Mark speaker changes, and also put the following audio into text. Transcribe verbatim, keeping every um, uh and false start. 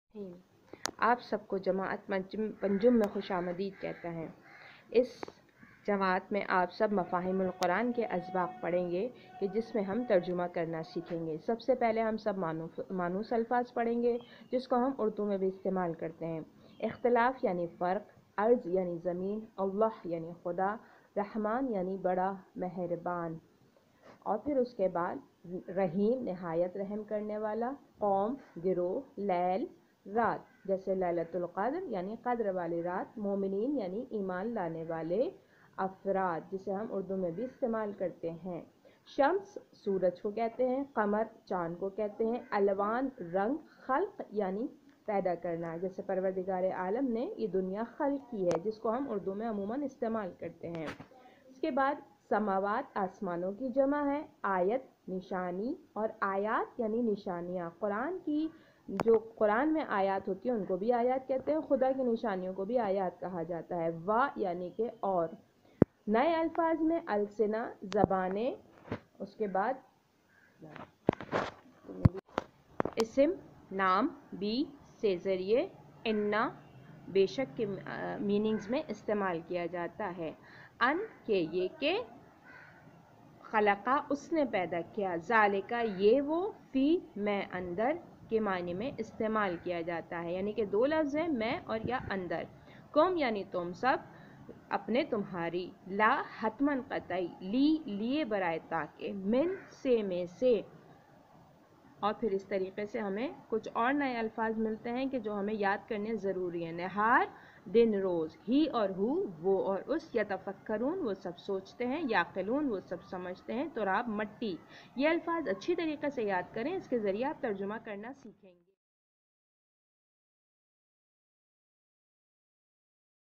Speaker 1: الرحیم۔ آپ سب کو جماعت پنجم میں خوش آمدید کہتا ہے۔ اس جماعت میں آپ سب مفاہیم القرآن کے اسباق پڑھیں گے کہ جس میں ہم ترجمہ کرنا سیکھیں گے۔ سب سے پہلے ہم سب مانوس الفاظ پڑھیں گے جس کو ہم اردو میں بھی استعمال کرتے ہیں۔ اختلاف یعنی فرق، ارض یعنی زمین، اللہ یعنی خدا، رحمان یعنی بڑا مہربان، اور پھر اس کے بعد رحیم نہایت رحم کرنے والا، قوم گروہ، لیل رات جیسے لیلۃ القدر یعنی قدر والی رات، مومنین یعنی ایمان لانے والے افراد جسے ہم اردو میں بھی استعمال کرتے ہیں، شمس سورج کو کہتے ہیں، قمر چاند کو کہتے ہیں، الوان رنگ، خلق یعنی پیدا کرنا جیسے پروردگار عالم نے یہ دنیا خلق کی ہے جس کو ہم اردو میں عموماً استعمال کرتے ہیں۔ اس کے بعد سماوات آسمانوں کی جمع ہے، آیت نشانی، اور آیات یعنی نشانیاں، قرآن کی جو قرآن میں آیات ہوتی ہیں ان کو بھی آیات کہتے ہیں، خدا کی نشانیوں کو بھی آیات کہا جاتا ہے۔ وا یعنی کہ اور، نئے الفاظ میں السنہ زبانیں، اس کے بعد اسم نام، بی سے ذریعے، انا بے شک کے میننگز میں استعمال کیا جاتا ہے، ان کے یہ کہ، خلقہ اس نے پیدا کیا، ذالکہ یہ وہ، فی میں اندر کے معنی میں استعمال کیا جاتا ہے، یعنی کہ دو لفظ ہیں میں اور یا اندر، کم یعنی تم سب، اپنے تمہاری، لا حتماً قطعی، لی لیے برائے تاکہ، من سے میں سے، اور پھر اس طریقے سے ہمیں کچھ اور نئے الفاظ ملتے ہیں کہ جو ہمیں یاد کرنے ضروری ہیں۔ نہار دن روز، ہی اور ہو وہ اور اس، یتفکرون وہ سب سوچتے ہیں، یعقلون وہ سب سمجھتے ہیں، تراب مٹی، یہ الفاظ اچھی طریقے سے یاد کریں، اس کے ذریعے آپ ترجمہ کرنا سیکھیں گے۔